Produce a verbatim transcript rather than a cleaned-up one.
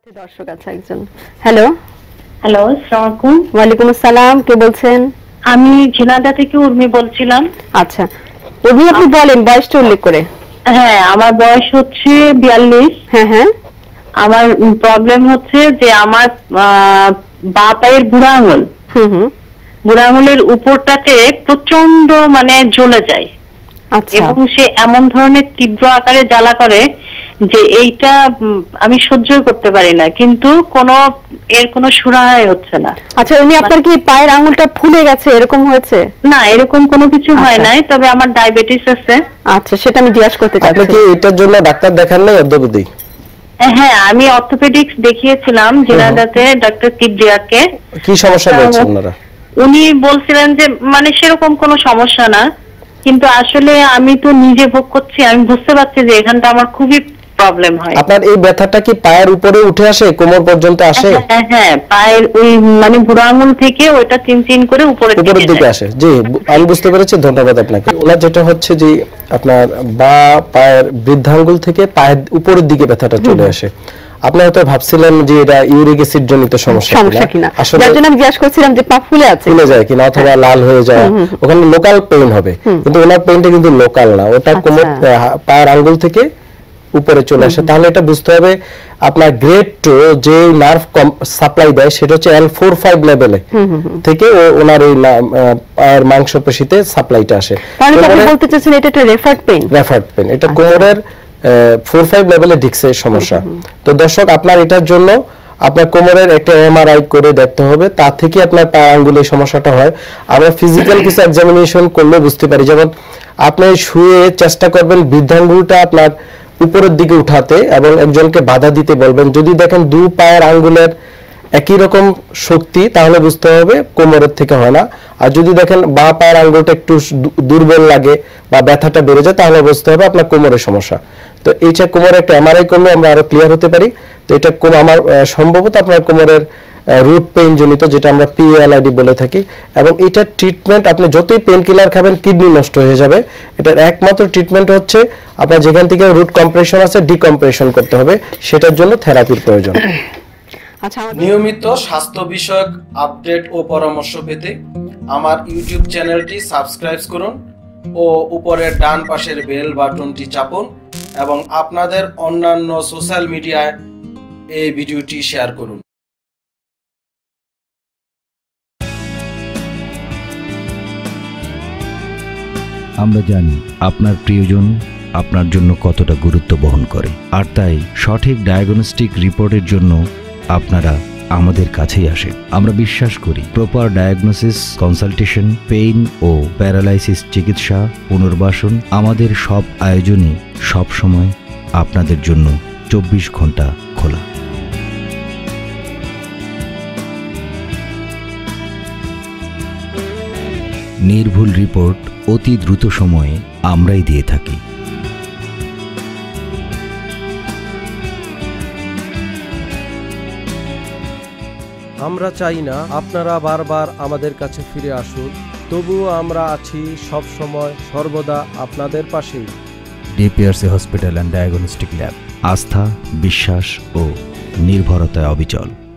দর্শক আছে একজন। হ্যালো হ্যালো, আসসালামু আলাইকুম। ওয়ালাইকুম আসসালাম, কে বলছেন? আমি ঝিনাইদহ থেকে উর্মি বলছিলাম। আচ্ছা উর্মি, আপনি বলেন বয়সটা উল্লেখ করে। হ্যাঁ, আমার বয়স হচ্ছে বিয়াল্লিশ। হ্যাঁ হ্যাঁ। আমার প্রবলেম হচ্ছে যে আমার বাঁ পায়ের বুড়া আঙুল, হুম হুম, বুড়া আঙুলের উপরটাতে প্রচন্ড মানে জ্বলে যায়। আচ্ছা। এবং সে এমন ধরনের তীব্র আকারে জ্বালা করে যে এইটা আমি সহ্য করতে পারি না, কিন্তু কোনো এর কোনো সুরাহাই হচ্ছে না। আচ্ছা উনি আপনার কি পায়ের আঙুলটা ফুলে গেছে এরকম হয়েছে? না, এরকম কোনো কিছু হয় নাই, তবে আমার ডায়াবেটিস আছে। আচ্ছা, সেটা আমি জিজ্ঞাসা করতে চাচ্ছি। আপনি কি এটার জন্য ডাক্তার দেখান নাই অদ্যবধি? হ্যাঁ, আমি অর্থোপেডিক্স দেখিয়েছিলাম ঝিনাইদহতে ডাক্তার কিবরিয়াকে। কি সমস্যা বলছেন ওনারা? উনি বলছিলেন যে মানে সেরকম কোনো সমস্যা না, কিন্তু আসলে আমি তো নিজে ভোগ করছি, আমি বুঝতে পারছি যে এখানটা আমার খুবই প্রবলেম হয়। আপনার এই ব্যথাটা কি পায়ের উপরে উঠে আসে, কোমর পর্যন্ত আসে? হ্যাঁ হ্যাঁ, পায়ের ওই মানে বুড়ো আঙুল থেকে ওইটা চিন চিন করে উপরের উপরের দিকে আসে। জি, আমি বুঝতে পেরেছি, ধন্যবাদ আপনাকে। ওনার যেটা হচ্ছে যে আপনার বা পায়ের বৃদ্ধাঙ্গুল থেকে পায়ের উপরের দিকে ব্যথাটা চলে আসে। আপনি হয়তো ভাবছিলেন যে এটা ইউরিক অ্যাসিড জনিত সমস্যা কিনা, আসলে যার জন্য আমি জিজ্ঞাসা করছিলাম যে পা ফুলে আছে, ফুলে যায় কিনা অথবা লাল হয়ে যায়, ওখানে লোকাল পেইন হবে, কিন্তু ওনার পেইনটা কিন্তু লোকাল না, ওটা কোমর পায়ের আঙ্গুল থেকে উপরে চলে আসে। তাহলে এটা বুঝতে হবে আপনার গ্রেড টু যে নার্ভ সাপ্লাই দেয় সেটা হচ্ছে এল ফোর ফাইভ লেভেলে থেকে ওনার এই পায়ের মাংসপেশিতে সাপ্লাইটা আসে। তাহলে আপনি বলতে চাচ্ছেন এটা একটা রেফার্ড পেইন? রেফার্ড পেইন, এটা কোমরের ফোর ফাইভ লেভেলে ডিস্কের সমস্যা। তো দর্শক, আপনার এটার জন্য আপনার কোমরের একটা এমআরআই করে দেখতে হবে, তার থেকে আপনার পায়ের আঙ্গুলের সমস্যাটা হয়। আমরা ফিজিক্যাল কিছু এক্সামিনেশন করলে বুঝতে পারি, যেমন আপনি শুয়ে চেষ্টা করবেন বৃদ্ধাঙ্গুলটা আপনার উপরের দিকে উঠাতে এবং একজনকে বাধা দিতে বলবেন। যদি দেখেন দু পায়ের আঙ্গুলের একই রকম শক্তি, তাহলে বুঝতে হবে কোমরের থেকে হয় না। আর যদি দেখেন বাঁ পায়ের আঙ্গুলটা একটু দুর্বল লাগে বা ব্যথাটা বেড়ে যায়, তাহলে বুঝতে হবে আপনার কোমরের সমস্যা। তো এইটা কোমরে একটা এমআরআই করলে আমরা আরো ক্লিয়ার হতে পারি। তো এটা আমার সম্ভবত আপনার কোমরের রুট পেইন জনিত, যেটা আমরা পিএলআইডি বলে থাকি। এবং এটার ট্রিটমেন্ট আপনি যতই পেন কিলার খাবেন কিডনি নষ্ট হয়ে যাবে। এটার একমাত্র ট্রিটমেন্ট হচ্ছে আপনার যেখান থেকে রুট কম্প্রেশন আছে ডিকম্প্রেশন করতে হবে, সেটার জন্য থেরাপির প্রয়োজন। নিয়মিত স্বাস্থ্য বিষয়ক আপডেট ও পরামর্শ পেতে আমার ইউটিউব চ্যানেলটি সাবস্ক্রাইব করুন ও উপরের ডান পাশের বেল বাটনটি চাপুন এবং আপনাদের অন্যান্য সোশ্যাল মিডিয়ায় এই ভিডিওটি শেয়ার করুন। আমরা জানি আপনার প্রিয়জন আপনার জন্য কতটা গুরুত্ব বহন করে, আর তাই সঠিক ডায়াগনস্টিক রিপোর্টের জন্য আপনারা আমাদের কাছেই আসেন। আমরা বিশ্বাস করি প্রপার ডায়াগনোসিস, কনসালটেশন, পেইন ও প্যারালাইসিস চিকিৎসা, পুনর্বাসন, আমাদের সব আয়োজনই সব সময় আপনাদের জন্য চব্বিশ ঘন্টা খোলা। নির্ভুল রিপোর্ট অতি দ্রুত সময়ে আমরাই দিয়ে থাকি। আমরা চাই না আপনারা বারবার আমাদের কাছে ফিরে আসুন, তবুও আমরা আছি সব সময় সর্বদা আপনাদের পাশেই। DPRC hospital and diagnostic lab, আস্থা, বিশ্বাস ও নির্ভরতায় অবিচল।